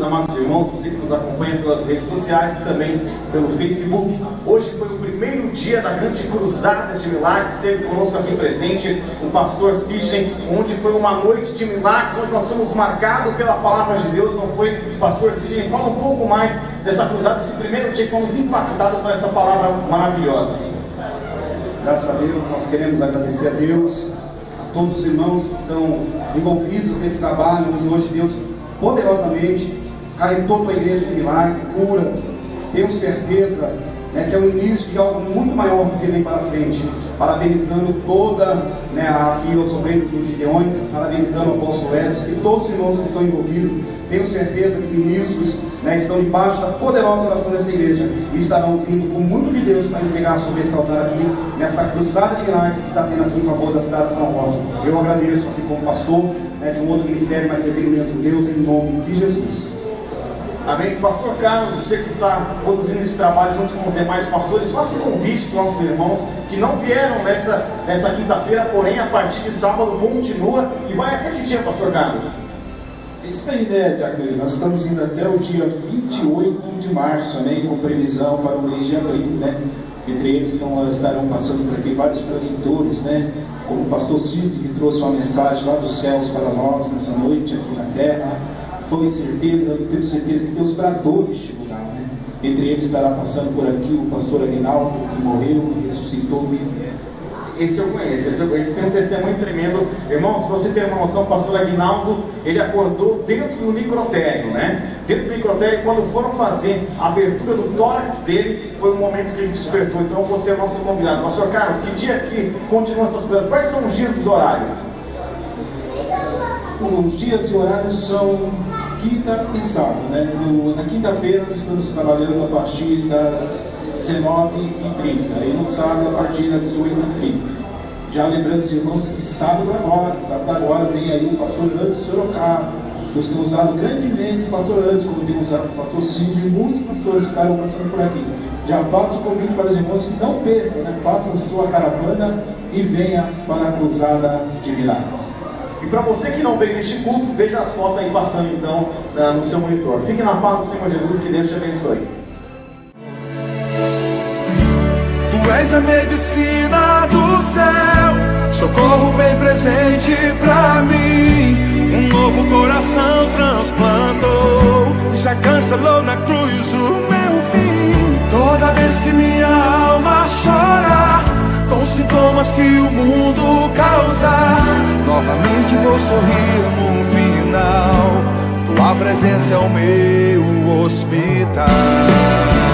amados irmãos, você que nos acompanha pelas redes sociais e também pelo Facebook. Hoje foi o primeiro dia da grande cruzada de milagres. Esteve conosco aqui presente o pastor Sidney, onde foi uma noite de milagres, onde nós fomos marcados pela palavra de Deus. Não foi, pastor Sidney? Fala um pouco mais dessa cruzada, esse primeiro dia que fomos impactados por essa palavra maravilhosa. Graças a Deus, nós queremos agradecer a Deus, a todos os irmãos que estão envolvidos nesse trabalho, onde hoje Deus poderosamente carregou toda a igreja de milagre, curas. Tenho certeza que é o início de algo muito maior do que vem para frente. Parabenizando toda aqui os obreiros dos Gideões, parabenizando o apóstolo Lécio e todos os irmãos que estão envolvidos. Tenho certeza que ministros estão debaixo da poderosa oração dessa igreja e estarão vindo com muito de Deus para entregar sobre esse altar aqui, nessa cruzada de milagres que está tendo aqui em favor da cidade de São Roque. Eu agradeço aqui como pastor de um outro ministério, mas servindo o mesmo Deus, em nome de Jesus. Amém. Pastor Carlos, você que está conduzindo esse trabalho junto com os demais pastores, faça um convite para os nossos irmãos que não vieram nessa quinta-feira, porém a partir de sábado continua e vai até que dia, pastor Carlos? Isso aí, Diacono? Nós estamos indo até o dia 28 de março, com previsão para o mês de abril, Entre eles estarão passando por aqui vários protetores, como o pastor Silvio, que trouxe uma mensagem lá dos céus para nós nessa noite aqui na terra. Foi certeza, eu tenho certeza que Deus bradou este lugar, Entre eles estará passando por aqui o pastor Aguinaldo, que morreu e ressuscitou. Esse eu conheço, esse tem um testemunho tremendo. Irmãos, se você tem uma noção, o pastor Aguinaldo, ele acordou dentro do microtério, Dentro do microtério, quando foram fazer a abertura do tórax dele, foi o momento que ele despertou. Então você é o nosso convidado. Pastor Carlos, que dia que continua essas coisas? Quais são os dias e os horários? Os dias e horários são quinta e sábado, Na quinta-feira nós estamos trabalhando a partir das 19h30 e no sábado a partir das 18h30. Já lembrando os irmãos que sábado agora vem aí o pastor Anderson Sorocaba. Deus tem usado grandemente o pastor Anderson, como tem usado o pastor Silvio e muitos pastores que estarão passando por aqui. Já faço o convite para os irmãos que não percam, façam sua caravana e venha para a cruzada de milagres. E para você que não veio neste culto, veja as fotos aí passando então no seu monitor. Fique na paz do Senhor Jesus, que Deus te abençoe. Tu és a medicina do céu, socorro bem presente pra mim. Um novo coração transplantou, já cancelou na cruz o meu fim. Toda vez que minha alma chora, com sintomas que o mundo causa, novamente vou sorrir no final. Tua presença é o meu hospital.